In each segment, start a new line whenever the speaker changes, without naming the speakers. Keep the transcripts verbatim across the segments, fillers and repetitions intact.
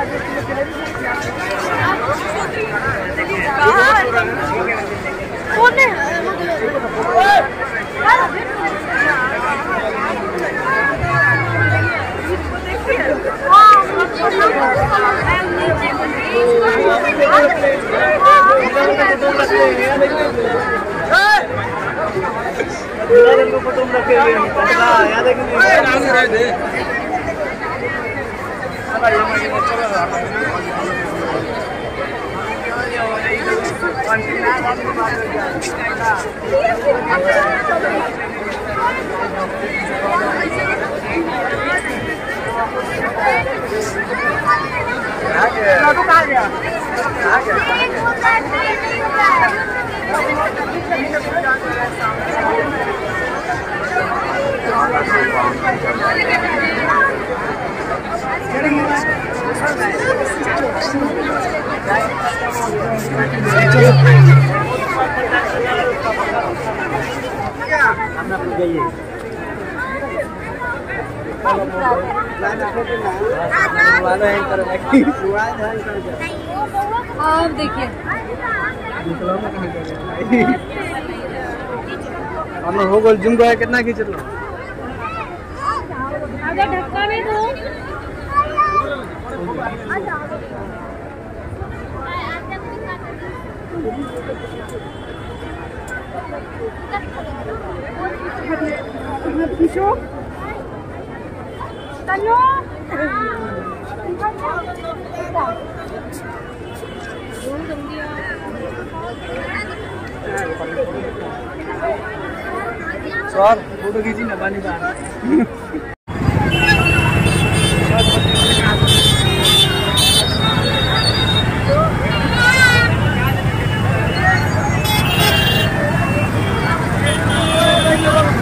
आप देखिए
हम हो गल जिम गए कितना खींच लो
अगर धक्का नहीं दो खींचो तन्नो
सर फोटो खींची ना पानी पानी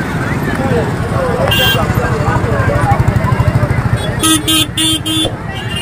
Beep beep beep beep.